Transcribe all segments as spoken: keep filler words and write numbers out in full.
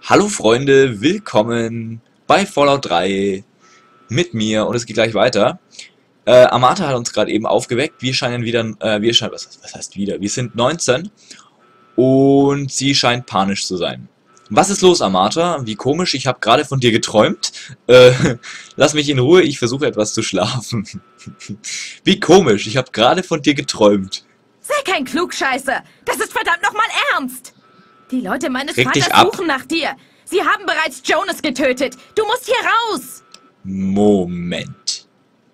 Hallo Freunde, willkommen bei Fallout drei mit mir und es geht gleich weiter. Äh, Amata hat uns gerade eben aufgeweckt, wir scheinen wieder, äh, wir scheinen, was, was heißt wieder, wir sind neunzehn und sie scheint panisch zu sein. Was ist los, Amata? Wie komisch, ich habe gerade von dir geträumt. Äh, lass mich in Ruhe, ich versuche etwas zu schlafen. Wie komisch, ich habe gerade von dir geträumt. Sei kein Klugscheißer, das ist verdammt nochmal ernst. Die Leute meines Reg dich Vaters ab. suchen nach dir. Sie haben bereits Jonas getötet. Du musst hier raus. Moment.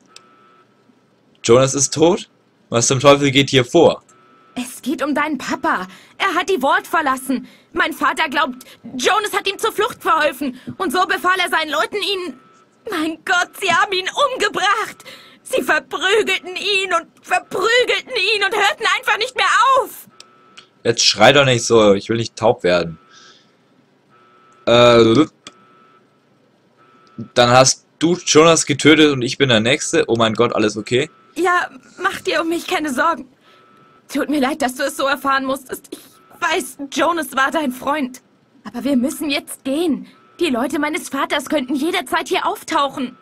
Jonas ist tot? Was zum Teufel geht hier vor? Es geht um deinen Papa. Er hat die Vault verlassen. Mein Vater glaubt, Jonas hat ihm zur Flucht verholfen. Und so befahl er seinen Leuten, ihn... Mein Gott, sie haben ihn umgebracht. Sie verprügelten ihn und verprügelten ihn und hörten einfach nicht mehr auf. Jetzt schrei doch nicht so, ich will nicht taub werden. Äh, dann hast du Jonas getötet und ich bin der Nächste. Oh mein Gott, alles okay? Ja, mach dir um mich keine Sorgen. Tut mir leid, dass du es so erfahren musstest. Ich weiß, Jonas war dein Freund. Aber wir müssen jetzt gehen. Die Leute meines Vaters könnten jederzeit hier auftauchen.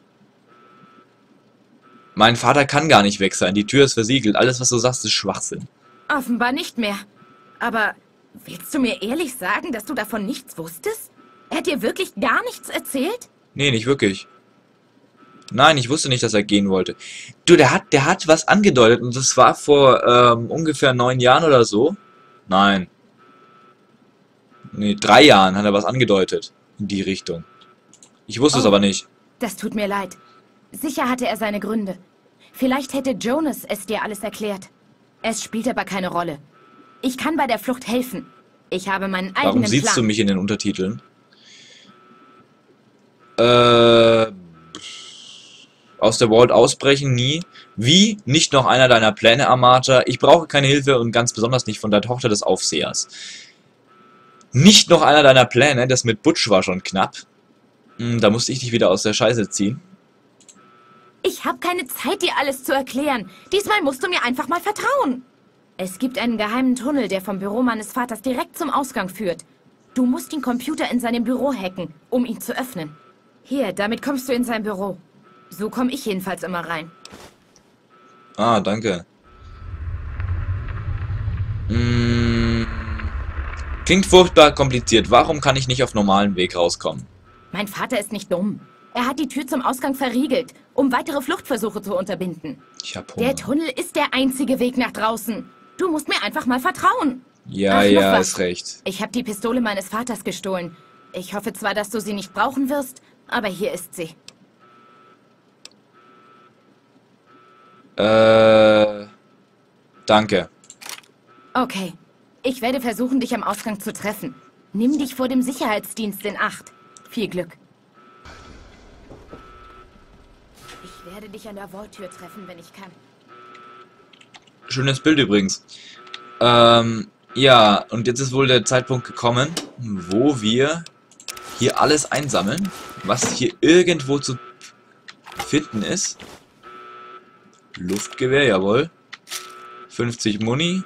Mein Vater kann gar nicht weg sein, die Tür ist versiegelt. Alles, was du sagst, ist Schwachsinn. Offenbar nicht mehr. Aber willst du mir ehrlich sagen, dass du davon nichts wusstest? Er hat dir wirklich gar nichts erzählt? Nee, nicht wirklich. Nein, ich wusste nicht, dass er gehen wollte. Du, der hat, der hat was angedeutet und das war vor ähm, ungefähr neun Jahren oder so. Nein. Nee, drei Jahren hat er was angedeutet. In die Richtung. Ich wusste Oh. es aber nicht. Das tut mir leid. Sicher hatte er seine Gründe. Vielleicht hätte Jonas es dir alles erklärt. Es spielt aber keine Rolle. Ich kann bei der Flucht helfen. Ich habe meinen eigenen Warum siehst Plan. du mich in den Untertiteln? Äh, aus der Vault ausbrechen, nie. Wie? Nicht noch einer deiner Pläne, Amata. Ich brauche keine Hilfe und ganz besonders nicht von der Tochter des Aufsehers. Nicht noch einer deiner Pläne, das mit Butch war schon knapp. Hm, da musste ich dich wieder aus der Scheiße ziehen. Ich habe keine Zeit, dir alles zu erklären. Diesmal musst du mir einfach mal vertrauen. Es gibt einen geheimen Tunnel, der vom Büro meines Vaters direkt zum Ausgang führt. Du musst den Computer in seinem Büro hacken, um ihn zu öffnen. Hier, damit kommst du in sein Büro. So komme ich jedenfalls immer rein. Ah, danke. Hm, klingt furchtbar kompliziert. Warum kann ich nicht auf normalen Weg rauskommen? Mein Vater ist nicht dumm. Er hat die Tür zum Ausgang verriegelt, um weitere Fluchtversuche zu unterbinden. Ich hab Hunger. Der Tunnel ist der einzige Weg nach draußen. Du musst mir einfach mal vertrauen. Ja, Ach, noch ja, was. ist recht. Ich habe die Pistole meines Vaters gestohlen. Ich hoffe zwar, dass du sie nicht brauchen wirst, aber hier ist sie. Äh, danke. Okay. Ich werde versuchen, dich am Ausgang zu treffen. Nimm dich vor dem Sicherheitsdienst in Acht. Viel Glück. Ich werde dich an der Vaulttür treffen, wenn ich kann. Schönes Bild übrigens. Ähm, ja, und jetzt ist wohl der Zeitpunkt gekommen, wo wir hier alles einsammeln, was hier irgendwo zu finden ist. Luftgewehr, jawohl. fünfzig Muni.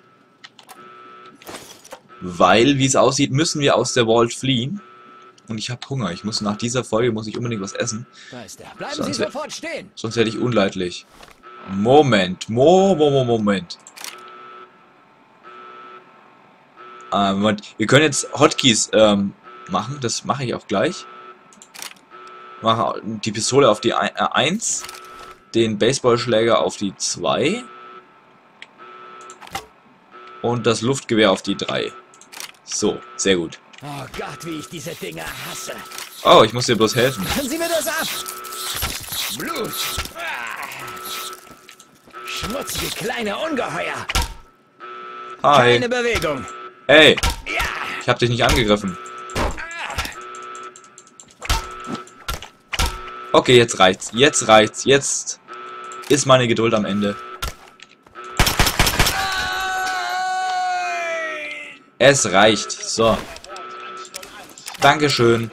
Weil, wie es aussieht, müssen wir aus der Vault fliehen. Und ich habe Hunger. Ich muss nach dieser Folge muss ich unbedingt was essen. Da ist er. Bleiben Sonst Sie wär- sofort stehen. Sonst werde ich unleidlich. Moment. Mo, mo, mo, Moment. Ah, Moment. Wir können jetzt Hotkeys ähm, machen. Das mache ich auch gleich. Mache die Pistole auf die eins. Den Baseballschläger auf die zwei. Und das Luftgewehr auf die drei. So, sehr gut. Oh Gott, wie ich diese Dinger hasse. Oh, ich muss dir bloß helfen. Machen Sie mir das ab. Blut. Ah. Schmutzige kleine Ungeheuer. Hi. Keine Bewegung. Hey, Ja. ich hab dich nicht angegriffen. Okay, jetzt reicht's. Jetzt reicht's. Jetzt ist meine Geduld am Ende. Es reicht. So. Dankeschön.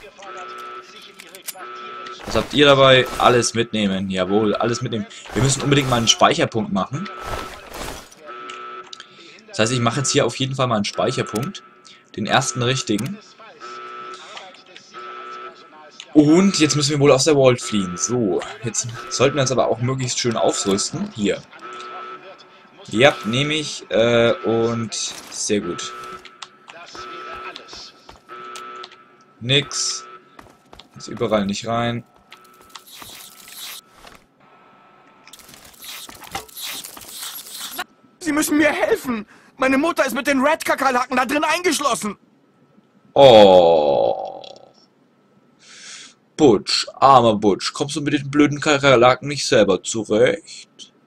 Was habt ihr dabei? Alles mitnehmen. Jawohl, alles mitnehmen. Wir müssen unbedingt mal einen Speicherpunkt machen. Das heißt, ich mache jetzt hier auf jeden Fall mal einen Speicherpunkt. Den ersten richtigen. Und jetzt müssen wir wohl aus der Vault fliehen. So, jetzt sollten wir uns aber auch möglichst schön aufrüsten. Hier. Ja, nehme ich. Äh, und sehr gut. Nix. Jetzt überall nicht rein. Sie müssen mir helfen. Meine Mutter ist mit den Red-Kakerlaken da drin eingeschlossen. Oh. Butch, armer Butch, kommst du mit den blöden Kakerlaken nicht selber zurecht?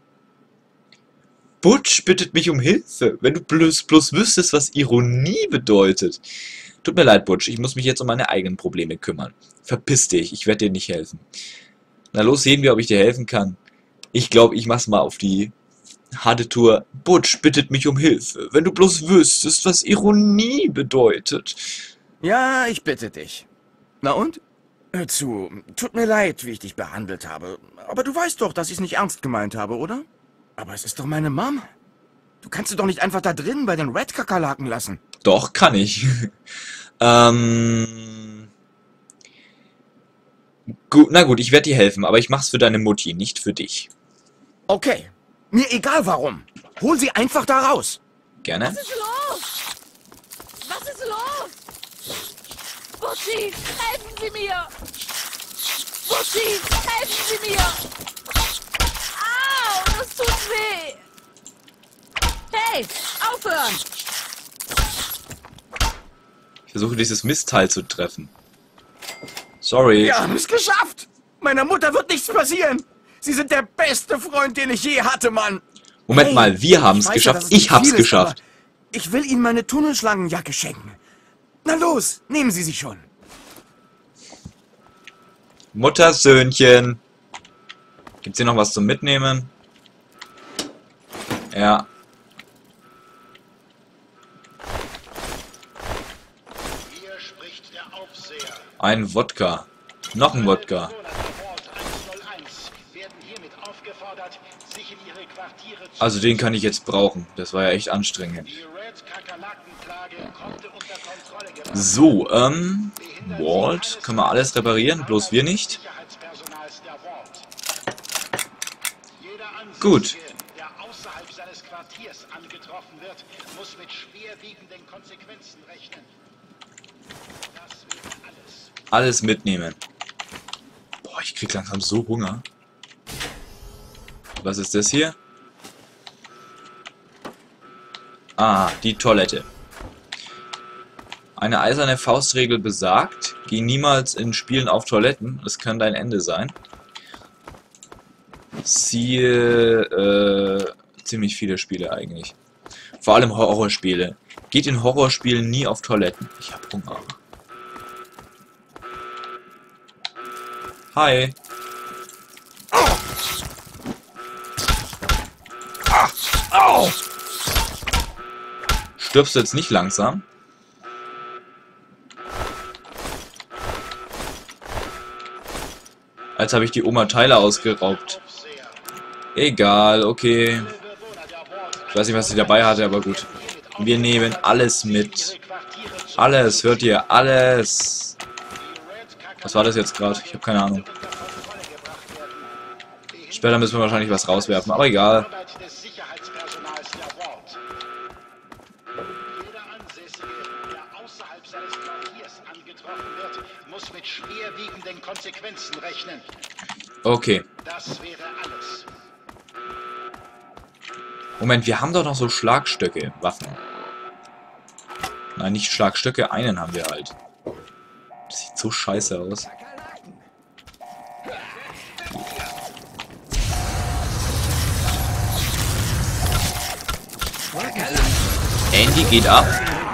Butch bittet mich um Hilfe, wenn du bloß, bloß wüsstest, was Ironie bedeutet. Tut mir leid, Butch, ich muss mich jetzt um meine eigenen Probleme kümmern. Verpiss dich, ich werde dir nicht helfen. Na los, sehen wir, ob ich dir helfen kann. Ich glaube, ich mach's mal auf die harte Tour. Butch bittet mich um Hilfe, wenn du bloß wüsstest, was Ironie bedeutet. Ja, ich bitte dich. Na und? Hör zu, tut mir leid, wie ich dich behandelt habe. Aber du weißt doch, dass ich es nicht ernst gemeint habe, oder? Aber es ist doch meine Mom. Du kannst sie doch nicht einfach da drin bei den Red-Kakerlaken lassen. Doch, kann ich. ähm... Gut, na gut, ich werde dir helfen, aber ich mach's für deine Mutti, nicht für dich. Okay, mir egal warum. Hol sie einfach da raus. Gerne. Was ist los? Was ist los? Butchi, helfen Sie mir! Butchi, helfen Sie mir! Au, das tut weh! Hey, aufhören! Ich versuche dieses Mistteil zu treffen. Sorry. Wir haben es geschafft. Meiner Mutter wird nichts passieren. Sie sind der beste Freund, den ich je hatte, Mann. Moment Hey, mal, wir haben es weiß ja, geschafft. dass es Ich nicht hab's viel ist, geschafft. aber ich will Ihnen meine Tunnelschlangenjacke schenken. Na los, nehmen Sie sie schon. Muttersöhnchen. Gibt's hier noch was zum Mitnehmen? Ja. Hier spricht der Aufseher. Ein Wodka. Noch ein Wodka. Also den kann ich jetzt brauchen. Das war ja echt anstrengend. So, ähm... Vault. Können wir alles reparieren, bloß wir nicht. Gut. Der außerhalb seines Quartiers angetroffen wird, muss mit schwerwiegenden Konsequenzen rechnen. Das wäre alles. Alles mitnehmen. Boah, ich krieg langsam so Hunger. Was ist das hier? Ah, die Toilette. Eine eiserne Faustregel besagt, geh niemals in Spielen auf Toiletten, das kann dein Ende sein. Siehe, äh, ziemlich viele Spiele eigentlich. Vor allem Horrorspiele. Geht in Horrorspielen nie auf Toiletten. Ich hab Hunger. Hi. Au! Stirbst du jetzt nicht langsam? Als habe ich die Oma Tyler ausgeraubt. Egal, okay. Ich weiß nicht, was sie dabei hatte, aber gut. Wir nehmen alles mit. Alles, hört ihr? Alles. Was war das jetzt gerade? Ich habe keine Ahnung. Später müssen wir wahrscheinlich was rauswerfen, aber egal. Muss mit schwerwiegenden Konsequenzen rechnen. Okay. Das wäre alles. Moment, wir haben doch noch so Schlagstöcke, Waffen. Nein, nicht Schlagstöcke, einen haben wir halt. Das sieht so scheiße aus. Andy geht ab.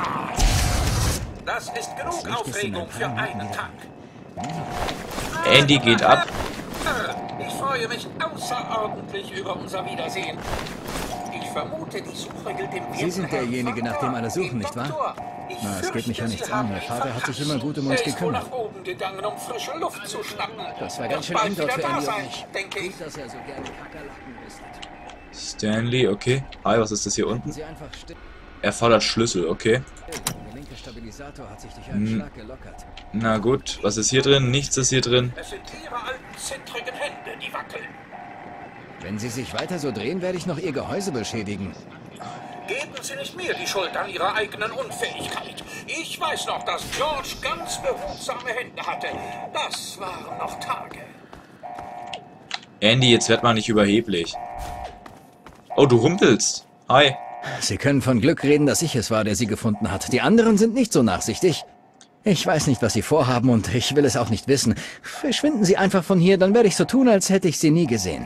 Das ist genug Aufregung für einen Tag. Andy geht ab. Ich freue mich außerordentlich über unser Wiedersehen. Ich vermute, die Suche gilt dem Sie sind derjenige, nach dem alle suchen, nicht wahr? Na, es geht mich ja nichts an. Ihr Vater hat sich immer gut um uns gekümmert. nach oben gegangen, um frische Luft zu schnappen. Das war ganz schön Bald eng dort wieder für da Andy und sein, mich. denke ich. Gut, dass er so gerne Kakerlaken isst. Stanley, okay. Hi, was ist das hier unten? Sie einfach still. Er fordert Schlüssel, okay. Die linke Stabilisator hat sich durch einen Hm. Schlag gelockert. Na gut, was ist hier drin? Nichts ist hier drin. Es sind Ihre alten, zittrigen Hände, die wackeln. Wenn Sie sich weiter so drehen, werde ich noch Ihr Gehäuse beschädigen. Geben Sie nicht mir die Schuld an Ihrer eigenen Unfähigkeit. Ich weiß noch, dass George ganz behutsame Hände hatte. Das waren noch Tage. Andy, jetzt werd mal nicht überheblich. Oh, du rumpelst. Hi. Sie können von Glück reden, dass ich es war, der Sie gefunden hat. Die anderen sind nicht so nachsichtig. Ich weiß nicht, was Sie vorhaben und ich will es auch nicht wissen. Verschwinden Sie einfach von hier, dann werde ich so tun, als hätte ich Sie nie gesehen.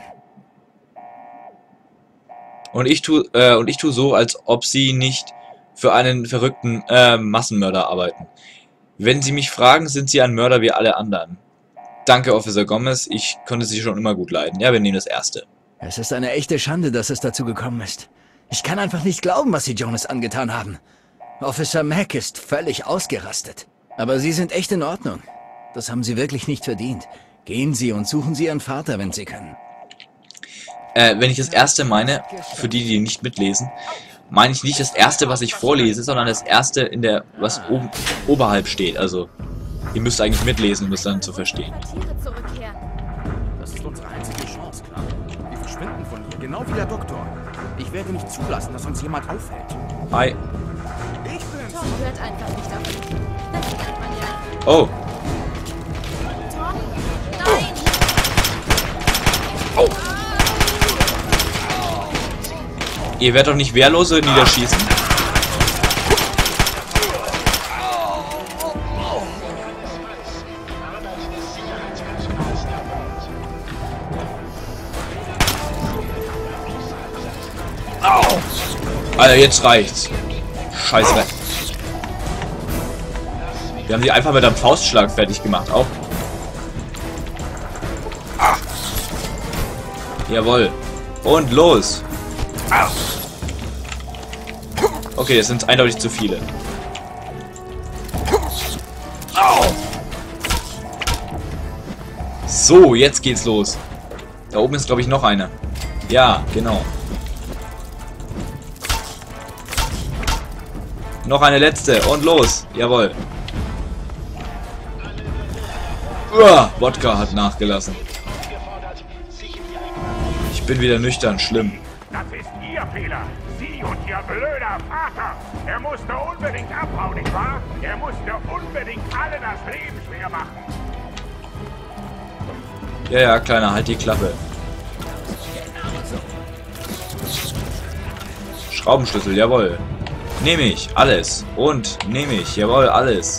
Und ich tu, äh, und ich tu so, als ob sie nicht für einen verrückten äh, Massenmörder arbeiten. Wenn Sie mich fragen, sind Sie ein Mörder wie alle anderen. Danke, Officer Gomez. Ich konnte Sie schon immer gut leiden. Ja, wir nehmen das erste. Es ist eine echte Schande, dass es dazu gekommen ist. Ich kann einfach nicht glauben, was Sie Jonas angetan haben. Officer Mack ist völlig ausgerastet. Aber Sie sind echt in Ordnung. Das haben Sie wirklich nicht verdient. Gehen Sie und suchen Sie Ihren Vater, wenn Sie können. Äh, wenn ich das erste meine, für die, die nicht mitlesen, meine ich nicht das erste, was ich vorlese, sondern das erste, in der, was oben, oberhalb steht. Also, ihr müsst eigentlich mitlesen, um es dann zu verstehen. Quartiere zurückkehren. Das ist unsere einzige Chance, klar. Wir verschwinden von hier, genau wie der Doktor. Ich werde nicht zulassen, dass uns jemand aufhält. Hi. Ich bin's! Tom hört einfach nicht auf mich. Das kennt man ja. Oh. Tom? Nein! Oh. Ihr werdet doch nicht Wehrlose niederschießen. Alter, jetzt reicht's. Scheiße. Wir haben die einfach mit einem Faustschlag fertig gemacht, auch. Jawohl. Und los. Okay, das sind eindeutig zu viele. So, jetzt geht's los. Da oben ist, glaube ich, noch einer. Ja, genau. Noch eine letzte. Und los. Jawohl. Uah, Wodka hat nachgelassen. Ich bin wieder nüchtern. Schlimm. Das ist Ihr Fehler. Sie und Ihr blöder Vater. Er musste unbedingt abhauen, nicht wahr? Er musste unbedingt alle das Leben schwer machen. Ja, ja, Kleiner, halt die Klappe. Schraubenschlüssel, jawohl. Nehme ich, alles. Und nehme ich, jawohl, alles.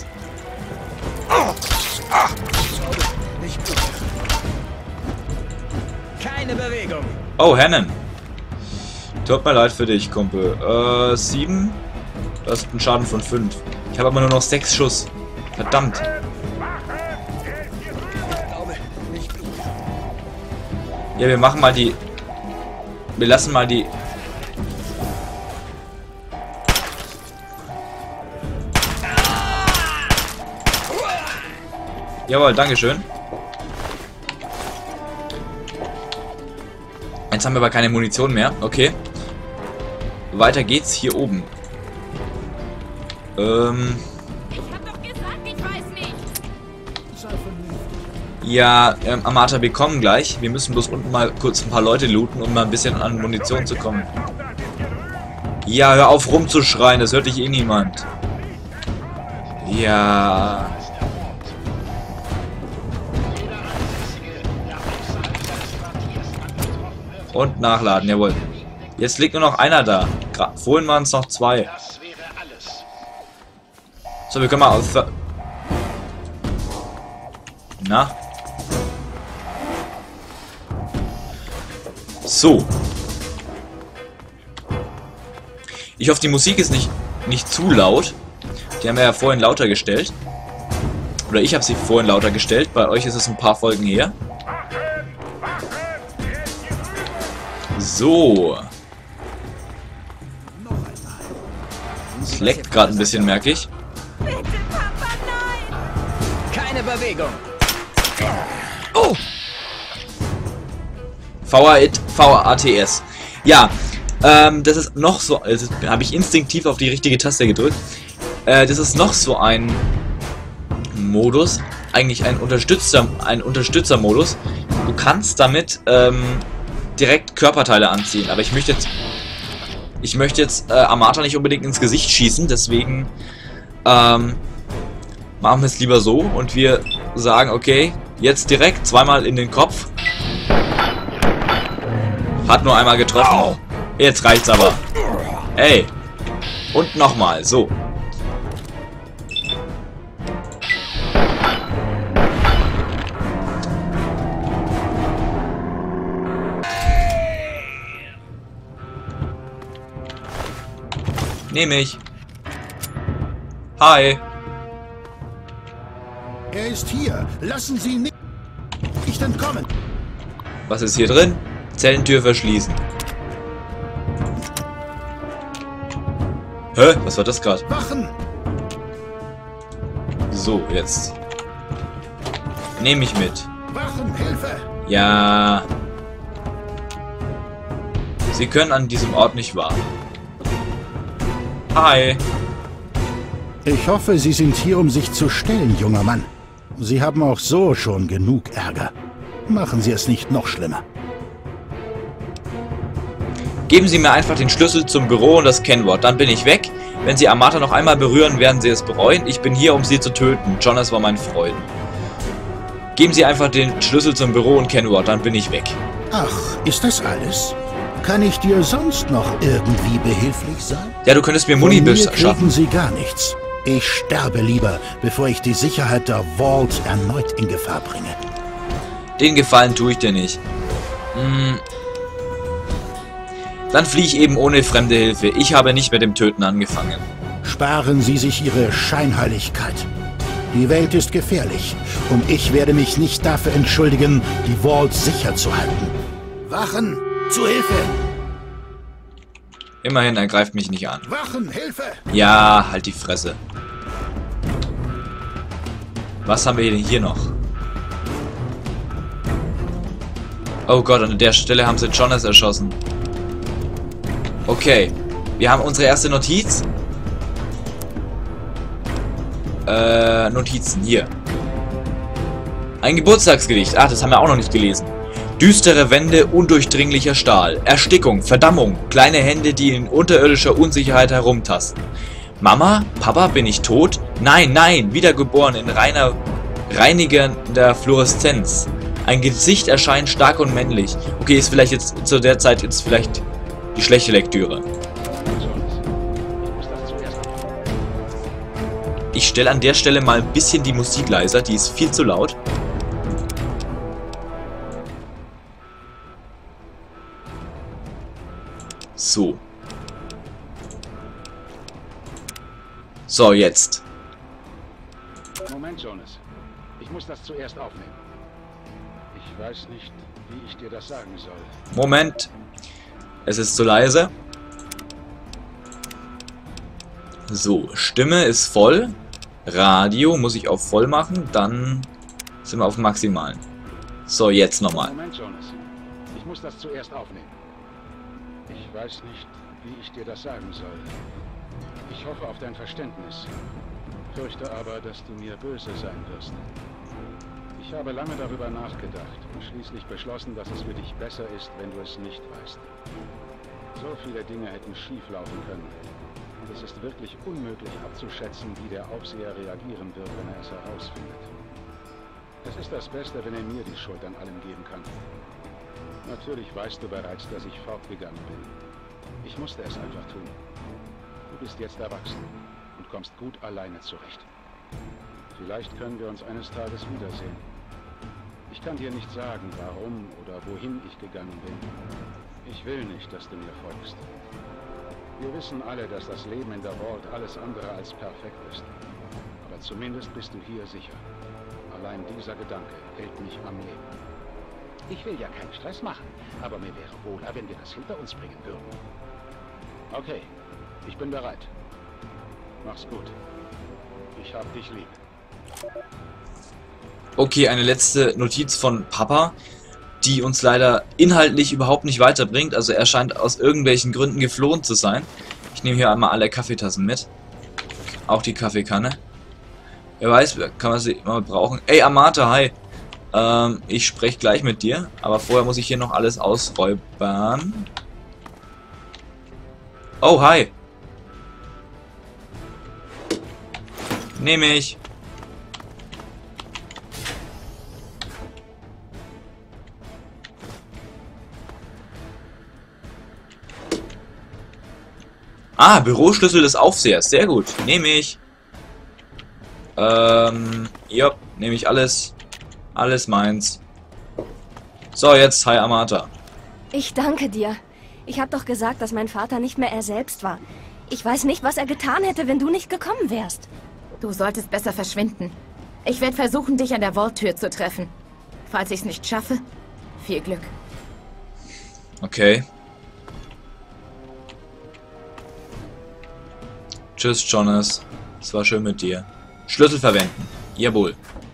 Keine Bewegung. Oh, Hannon. Tut mir leid für dich, Kumpel. Äh, sieben? Das ist ein Schaden von fünf. Ich habe aber nur noch sechs Schuss. Verdammt. Ja, wir machen mal die... Wir lassen mal die... Jawohl, dankeschön. Jetzt haben wir aber keine Munition mehr. Okay. Weiter geht's hier oben. Ähm... Ich hab doch gesagt, ich weiß nicht. Ja, ähm, Amata, wir kommen gleich. Wir müssen bloß unten mal kurz ein paar Leute looten, um mal ein bisschen an Munition zu kommen. Ja, hör auf rumzuschreien, das hört dich eh niemand. Ja. Und nachladen, jawohl. Jetzt liegt nur noch einer da. Gra vorhin waren es noch zwei. Das wäre alles. So, wir können mal auf... Na? So. Ich hoffe, die Musik ist nicht, nicht zu laut. Die haben wir ja vorhin lauter gestellt. Oder ich habe sie vorhin lauter gestellt. Bei euch ist es ein paar Folgen her. So. Es leckt gerade ein bisschen, merke ich. Bitte, Papa, nein! Keine Bewegung. Oh! V A T S. Ja, ähm, das ist noch so. Also, habe ich instinktiv auf die richtige Taste gedrückt. Äh, das ist noch so ein Modus, eigentlich ein Unterstützer, ein Unterstützermodus. Du kannst damit ähm, direkt Körperteile anziehen, aber ich möchte jetzt, ich möchte jetzt äh, Amata nicht unbedingt ins Gesicht schießen, deswegen ähm, machen wir es lieber so und wir sagen, okay, jetzt direkt zweimal in den Kopf. Hat nur einmal getroffen. Jetzt reicht's aber. Ey. Und nochmal, so. Nehme ich. Hi. Er ist hier. Lassen Sie ihn nicht entkommen. Was ist hier drin? Zellentür verschließen. Hä? Was war das gerade? Wachen! So, jetzt. Nehme ich mit. Wachen, Hilfe! Ja. Sie können an diesem Ort nicht warten. Hi. Ich hoffe, Sie sind hier, um sich zu stellen, junger Mann. Sie haben auch so schon genug Ärger. Machen Sie es nicht noch schlimmer. Geben Sie mir einfach den Schlüssel zum Büro und das Kennwort, dann bin ich weg. Wenn Sie Amata noch einmal berühren, werden Sie es bereuen. Ich bin hier, um Sie zu töten. Jonas war mein Freund. Geben Sie einfach den Schlüssel zum Büro und Kennwort, dann bin ich weg. Ach, ist das alles? Kann ich dir sonst noch irgendwie behilflich sein? Ja, du könntest mir Muni Von mir beschaffen. kriegen Sie gar nichts. Ich sterbe lieber, bevor ich die Sicherheit der Vault erneut in Gefahr bringe. Den Gefallen tue ich dir nicht. Hm. Dann fliehe ich eben ohne fremde Hilfe. Ich habe nicht mit dem Töten angefangen. Sparen Sie sich Ihre Scheinheiligkeit. Die Welt ist gefährlich und ich werde mich nicht dafür entschuldigen, die Vault sicher zu halten. Wachen! Zu Hilfe! Immerhin, er greift mich nicht an. Wachen! Hilfe! Ja, halt die Fresse. Was haben wir denn hier noch? Oh Gott, an der Stelle haben sie Jonas erschossen. Okay, wir haben unsere erste Notiz. Äh, Notizen, hier. Ein Geburtstagsgedicht. Ach, das haben wir auch noch nicht gelesen. Düstere Wände, undurchdringlicher Stahl. Erstickung, Verdammung, kleine Hände, die in unterirdischer Unsicherheit herumtasten. Mama? Papa, bin ich tot? Nein, nein, wiedergeboren in reiner, reinigender Fluoreszenz. Ein Gesicht erscheint stark und männlich. Okay, ist vielleicht jetzt zu der Zeit jetzt vielleicht die schlechte Lektüre. Ich stelle an der Stelle mal ein bisschen die Musik leiser, die ist viel zu laut. So. So, jetzt. Moment, Jonas. Ich muss das zuerst aufnehmen. Ich weiß nicht, wie ich dir das sagen soll. Moment. Es ist zu leise. So, Stimme ist voll. Radio muss ich auf voll machen. Dann sind wir auf maximalen. So, jetzt nochmal. Moment, Jonas. Ich muss das zuerst aufnehmen. Ich weiß nicht, wie ich dir das sagen soll. Ich hoffe auf dein Verständnis. Fürchte aber, dass du mir böse sein wirst. Ich habe lange darüber nachgedacht und schließlich beschlossen, dass es für dich besser ist, wenn du es nicht weißt. So viele Dinge hätten schief laufen können. Und es ist wirklich unmöglich abzuschätzen, wie der Aufseher reagieren wird, wenn er es herausfindet. Es ist das Beste, wenn er mir die Schuld an allem geben kann. Natürlich weißt du bereits, dass ich fortgegangen bin. Ich musste es einfach tun. Du bist jetzt erwachsen und kommst gut alleine zurecht. Vielleicht können wir uns eines Tages wiedersehen. Ich kann dir nicht sagen, warum oder wohin ich gegangen bin. Ich will nicht, dass du mir folgst. Wir wissen alle, dass das Leben in der Vault alles andere als perfekt ist. Aber zumindest bist du hier sicher. Allein dieser Gedanke hält mich am Leben. Ich will ja keinen Stress machen, aber mir wäre wohler, wenn wir das hinter uns bringen würden. Okay, ich bin bereit. Mach's gut. Ich hab dich lieb. Okay, eine letzte Notiz von Papa, die uns leider inhaltlich überhaupt nicht weiterbringt. Also er scheint aus irgendwelchen Gründen geflohen zu sein. Ich nehme hier einmal alle Kaffeetassen mit. Auch die Kaffeekanne. Wer weiß, kann man sie mal brauchen. Ey, Amata, hi. Ähm, ich spreche gleich mit dir. Aber vorher muss ich hier noch alles ausräubern. Oh, hi. Nehme ich. Ah, Büroschlüssel des Aufsehers. Sehr gut. Nehme ich. Ähm, ja, nehme ich alles. Alles meins. So, jetzt, hi Amata. Ich danke dir. Ich habe doch gesagt, dass mein Vater nicht mehr er selbst war. Ich weiß nicht, was er getan hätte, wenn du nicht gekommen wärst. Du solltest besser verschwinden. Ich werde versuchen, dich an der Vault-Tür zu treffen. Falls ich es nicht schaffe, viel Glück. Okay. Tschüss, Jonas. Es war schön mit dir. Schlüssel verwenden. Jawohl.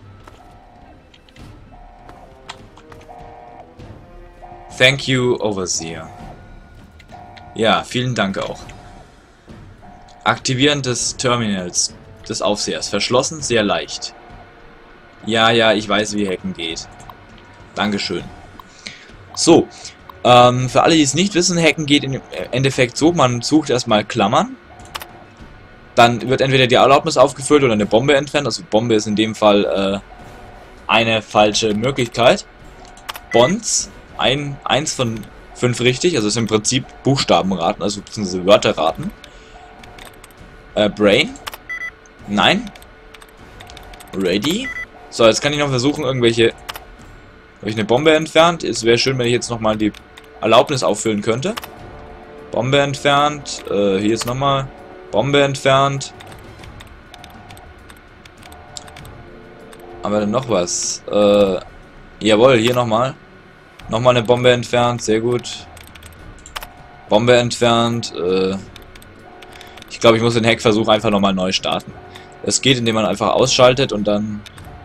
Thank you, Overseer. Ja, vielen Dank auch. Aktivieren des Terminals des Aufsehers. Verschlossen, sehr leicht. Ja, ja, ich weiß, wie Hacken geht. Dankeschön. So, ähm, für alle, die es nicht wissen, Hacken geht im Endeffekt so, man sucht erstmal Klammern. Dann wird entweder die Erlaubnis aufgefüllt oder eine Bombe entfernt. Also Bombe ist in dem Fall äh, eine falsche Möglichkeit. Bonds, ein, eins von fünf richtig, also ist im Prinzip Buchstabenraten, also beziehungsweise Wörterraten. Äh, Brain. Nein. Ready. So, jetzt kann ich noch versuchen, irgendwelche... Habe ich eine Bombe entfernt? Es wäre schön, wenn ich jetzt nochmal die Erlaubnis auffüllen könnte. Bombe entfernt. Äh, hier ist nochmal... Bombe entfernt. Aber dann noch was. Äh, jawohl, hier nochmal. Nochmal eine Bombe entfernt, sehr gut. Bombe entfernt. Äh, ich glaube, ich muss den Hackversuch einfach nochmal neu starten. Es geht, indem man einfach ausschaltet und dann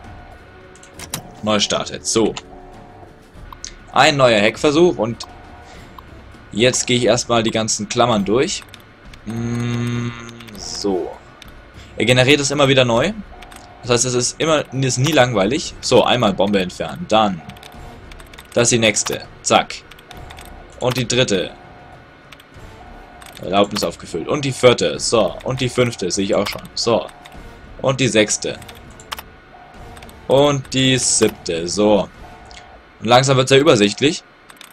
neu startet. So. Ein neuer Hackversuch und jetzt gehe ich erstmal die ganzen Klammern durch. So. Er generiert es immer wieder neu. Das heißt, es ist immer ist nie langweilig. So, einmal Bombe entfernen. Dann. Das ist die nächste. Zack. Und die dritte. Erlaubnis aufgefüllt. Und die vierte. So. Und die fünfte. Sehe ich auch schon. So. Und die sechste. Und die siebte. So. Und langsam wird es ja übersichtlich.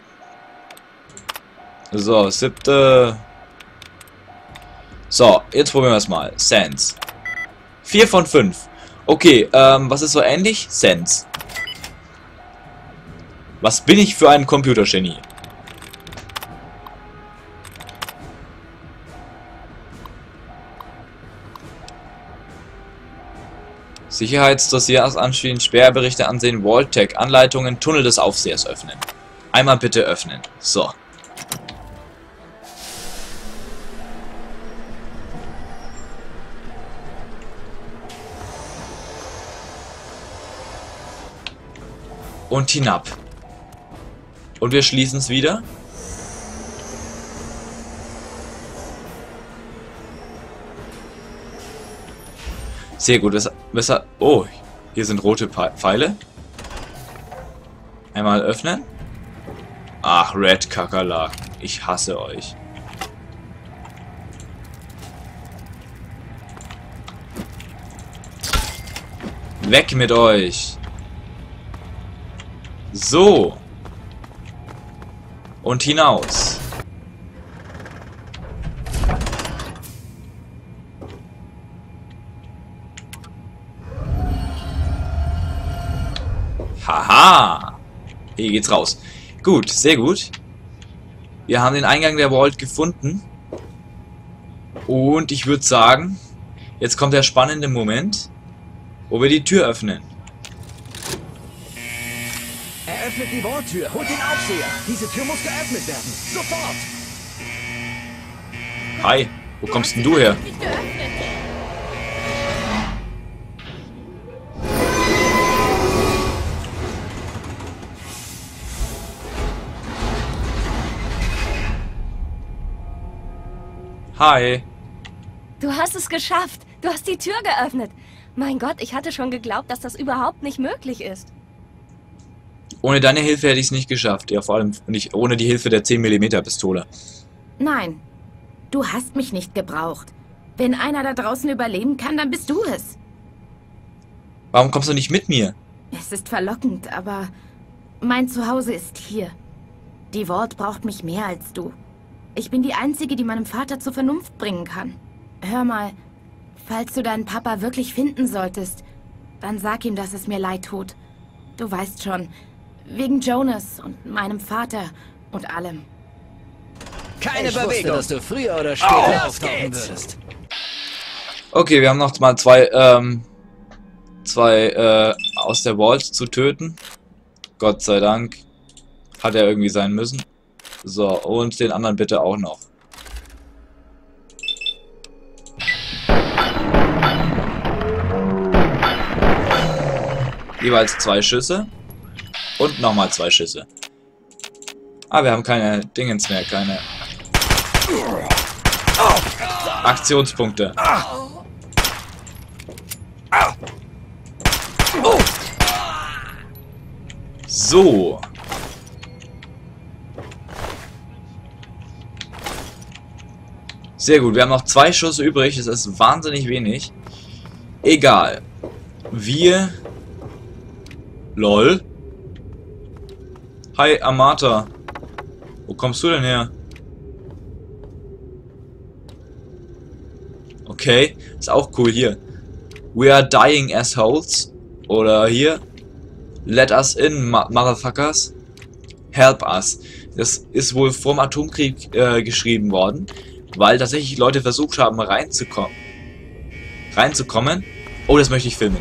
So, siebte. So, jetzt probieren wir es mal. Sense. vier von fünf. Okay, ähm, was ist so ähnlich? Sense. Was bin ich für ein Computergenie? Sicherheitsdossiers anstehen, Sperrberichte ansehen, Vault-Tech, Anleitungen, Tunnel des Aufsehers öffnen. Einmal bitte öffnen. So. Und hinab. Und wir schließen es wieder. Sehr gut. Besser. Oh, hier sind rote Pfeile. Einmal öffnen. Ach, Red Kakerlaken. Ich hasse euch. Weg mit euch. So. Und hinaus. Haha. Hier geht's raus. Gut, sehr gut. Wir haben den Eingang der Vault gefunden. Und ich würde sagen, jetzt kommt der spannende Moment, wo wir die Tür öffnen. Öffnet die Vault-Tür, holt den Aufseher. Diese Tür muss geöffnet werden. Sofort! Hi, wo kommst denn du her? Hi. Du hast es geschafft. Du hast die Tür geöffnet. Mein Gott, ich hatte schon geglaubt, dass das überhaupt nicht möglich ist. Ohne deine Hilfe hätte ich es nicht geschafft. Ja, vor allem nicht ohne die Hilfe der zehn Millimeter Pistole. Nein, du hast mich nicht gebraucht. Wenn einer da draußen überleben kann, dann bist du es. Warum kommst du nicht mit mir? Es ist verlockend, aber mein Zuhause ist hier. Die Vault braucht mich mehr als du. Ich bin die Einzige, die meinem Vater zur Vernunft bringen kann. Hör mal, falls du deinen Papa wirklich finden solltest, dann sag ihm, dass es mir leid tut. Du weißt schon, wegen Jonas und meinem Vater und allem. Keine ich Bewegung. Wusste, dass du früher oder später oh, auftauchen würdest. Okay, wir haben noch mal zwei, ähm, zwei, äh, aus der Vault zu töten. Gott sei Dank. Hat er irgendwie sein müssen. So, und den anderen bitte auch noch. Jeweils zwei Schüsse. Und nochmal zwei Schüsse. Ah, wir haben keine Dingens mehr, keine Aktionspunkte. So. Sehr gut, wir haben noch zwei Schuss übrig, das ist wahnsinnig wenig. Egal. Wir... LOL. Hi, Amata. Wo kommst du denn her? Okay, ist auch cool hier. We are dying assholes. Oder hier. Let us in, motherfuckers. Help us. Das ist wohl vorm Atomkrieg äh, geschrieben worden, weil tatsächlich Leute versucht haben, reinzukommen. Reinzukommen. Oh, das möchte ich filmen.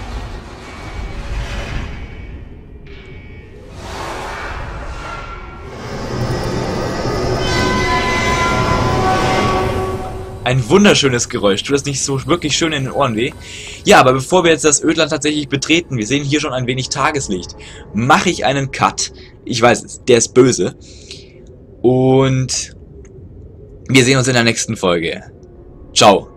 Ein wunderschönes Geräusch. Tut das nicht so wirklich schön in den Ohren weh? Ja, aber bevor wir jetzt das Ödland tatsächlich betreten, wir sehen hier schon ein wenig Tageslicht, mache ich einen Cut. Ich weiß es, der ist böse. Und wir sehen uns in der nächsten Folge. Ciao.